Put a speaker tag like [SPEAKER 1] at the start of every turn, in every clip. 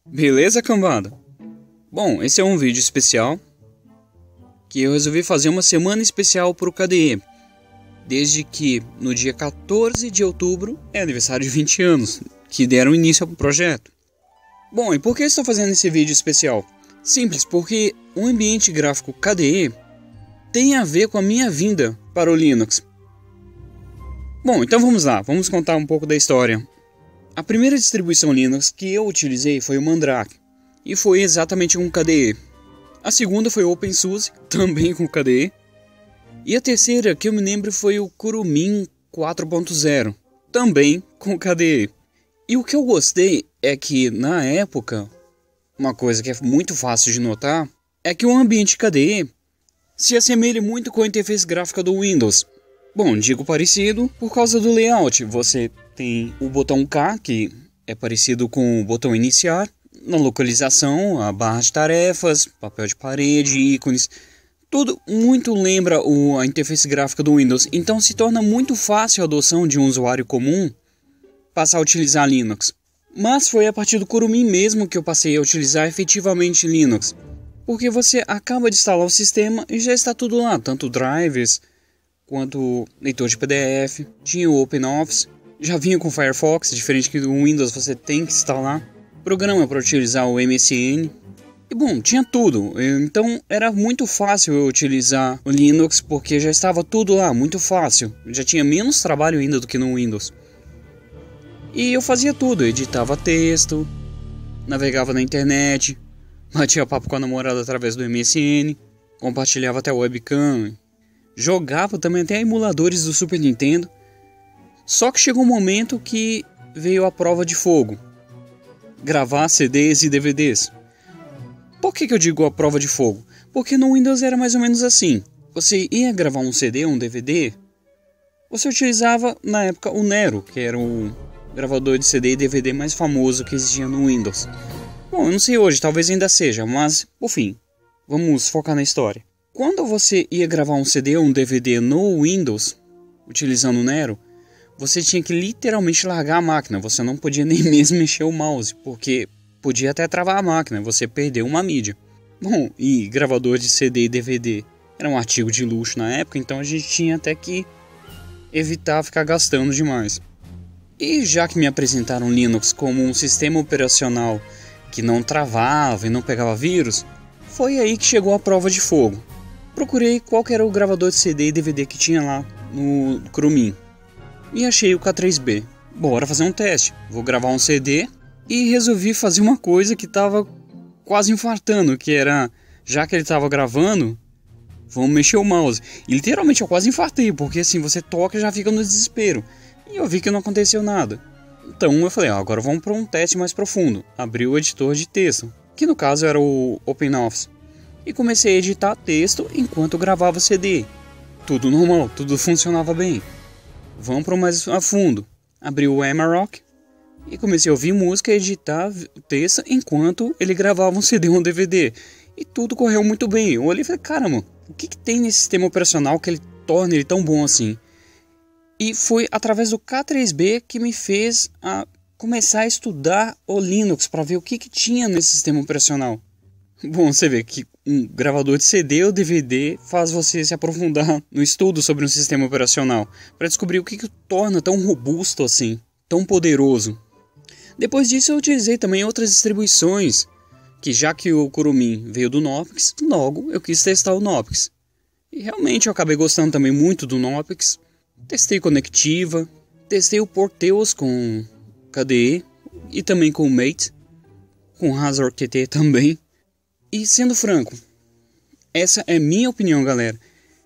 [SPEAKER 1] Beleza, cambada? Bom, esse é um vídeo especial que eu resolvi fazer uma semana especial para o KDE, desde que no dia 14 de outubro é aniversário de 20 anos que deram início ao projeto. Bom, e por que estou fazendo esse vídeo especial? Simples, porque o ambiente gráfico KDE tem a ver com a minha vinda para o Linux. Bom, então vamos lá, vamos contar um pouco da história. A primeira distribuição Linux que eu utilizei foi o Mandrake, e foi exatamente com KDE. A segunda foi o OpenSUSE, também com KDE. E a terceira que eu me lembro foi o Kurumin 4.0, também com KDE. E o que eu gostei é que, na época, uma coisa que é muito fácil de notar, é que o ambiente KDE se assemelha muito com a interface gráfica do Windows. Bom, digo parecido por causa do layout. Você tem o botão K, que é parecido com o botão iniciar. Na localização, a barra de tarefas, papel de parede, ícones. Tudo muito lembra a interface gráfica do Windows. Então se torna muito fácil a adoção de um usuário comum passar a utilizar Linux. Mas foi a partir do Kurumin mesmo que eu passei a utilizar efetivamente Linux. Porque você acaba de instalar o sistema e já está tudo lá. Tanto drivers quanto leitor de PDF. Tinha o OpenOffice. Já vinha com Firefox, diferente que do Windows você tem que instalar programa para utilizar o MSN. E bom, tinha tudo. Então era muito fácil eu utilizar o Linux porque já estava tudo lá, muito fácil. Já tinha menos trabalho ainda do que no Windows. E eu fazia tudo, editava texto, navegava na internet, batia papo com a namorada através do MSN, compartilhava até o webcam, jogava também até emuladores do Super Nintendo. Só que chegou um momento que veio a prova de fogo. Gravar CDs e DVDs. Por que eu digo a prova de fogo? Porque no Windows era mais ou menos assim. Você ia gravar um CD ou um DVD, você utilizava na época o Nero, que era o gravador de CD e DVD mais famoso que existia no Windows. Bom, eu não sei hoje, talvez ainda seja, mas, por fim, vamos focar na história. Quando você ia gravar um CD ou um DVD no Windows, utilizando o Nero, você tinha que literalmente largar a máquina, você não podia nem mesmo mexer o mouse, porque podia até travar a máquina, você perdeu uma mídia. Bom, e gravador de CD e DVD era um artigo de luxo na época, então a gente tinha até que evitar ficar gastando demais. E já que me apresentaram Linux como um sistema operacional que não travava e não pegava vírus, foi aí que chegou a prova de fogo. Procurei qual que era o gravador de CD e DVD que tinha lá no Kurumin e achei o K3B. Bora fazer um teste, vou gravar um CD e resolvi fazer uma coisa que estava quase infartando, que era, já que ele estava gravando, vamos mexer o mouse. E literalmente eu quase infartei, porque assim, você toca e já fica no desespero. E eu vi que não aconteceu nada. Então eu falei, agora vamos para um teste mais profundo. Abri o editor de texto, que no caso era o OpenOffice. E comecei a editar texto enquanto gravava CD. Tudo normal, tudo funcionava bem. Vamos para o mais a fundo. Abri o Amarok e comecei a ouvir música e editar o texto enquanto ele gravava um CD ou um DVD. E tudo correu muito bem. Eu olhei e falei, caramba, o que tem nesse sistema operacional que ele torna ele tão bom assim? E foi através do K3B que me fez começar a estudar o Linux para ver o que tinha nesse sistema operacional. Bom, você vê que um gravador de CD ou DVD faz você se aprofundar no estudo sobre um sistema operacional para descobrir o que o torna tão robusto assim, tão poderoso. Depois disso eu utilizei também outras distribuições, que já que o Kurumin veio do Knoppix, logo eu quis testar o Knoppix. E realmente eu acabei gostando também muito do Knoppix. Testei Conectiva, testei o Porteus com KDE e também com o Mate, com Razor QT também. E sendo franco, essa é minha opinião, galera.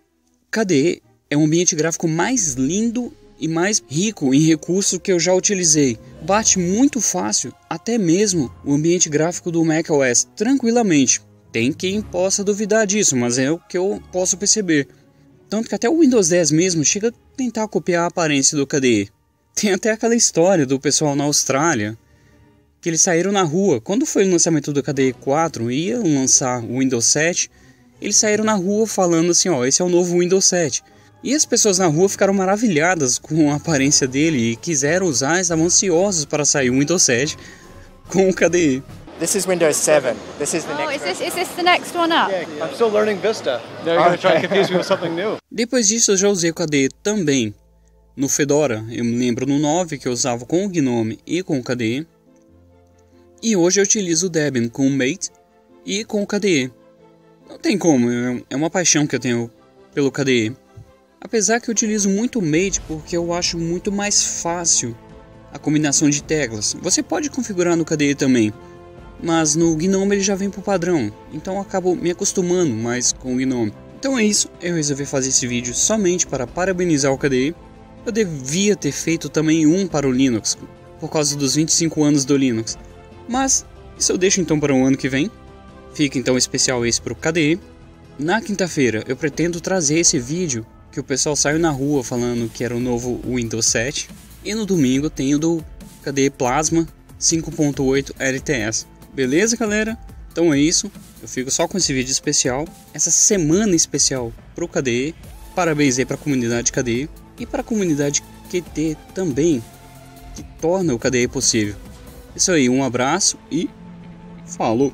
[SPEAKER 1] KDE é o ambiente gráfico mais lindo e mais rico em recursos que eu já utilizei. Bate muito fácil, até mesmo o ambiente gráfico do macOS, tranquilamente. Tem quem possa duvidar disso, mas é o que eu posso perceber. Tanto que até o Windows 10 mesmo chega a tentar copiar a aparência do KDE. Tem até aquela história do pessoal na Austrália, que eles saíram na rua. Quando foi o lançamento do KDE 4, ia lançar o Windows 7, eles saíram na rua falando assim, esse é o novo Windows 7. E as pessoas na rua ficaram maravilhadas com a aparência dele e quiseram usar, estavam ansiosos para sair o Windows 7 com o KDE.
[SPEAKER 2] This is Windows 7. This is the
[SPEAKER 3] Oh,
[SPEAKER 2] next
[SPEAKER 3] is this the next one up?
[SPEAKER 4] Yeah, I'm still learning Vista. Now you're going to try and confuse me with something new.
[SPEAKER 1] Depois disso eu já usei o KDE também no Fedora. Eu me lembro no 9 que eu usava com o GNOME e com o KDE. E hoje eu utilizo o Debian com o Mate e com o KDE. Não tem como, é uma paixão que eu tenho pelo KDE. Apesar que eu utilizo muito o Mate porque eu acho muito mais fácil a combinação de teclas. Você pode configurar no KDE também, mas no GNOME ele já vem por padrão, então eu acabo me acostumando mais com o GNOME. Então é isso, eu resolvi fazer esse vídeo somente para parabenizar o KDE. Eu devia ter feito também um para o Linux, por causa dos 25 anos do Linux. Mas isso eu deixo então para o ano que vem. Fica então especial esse para o KDE. Na quinta-feira eu pretendo trazer esse vídeo que o pessoal saiu na rua falando que era o novo Windows 7. E no domingo tem o do KDE Plasma 5.8 LTS. Beleza, galera? Então é isso. Eu fico só com esse vídeo especial. Essa semana especial pro KDE. Parabéns aí para a comunidade KDE. E para a comunidade QT também, que torna o KDE possível. Isso aí, um abraço e falou!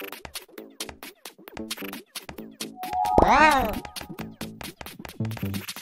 [SPEAKER 5] Wow.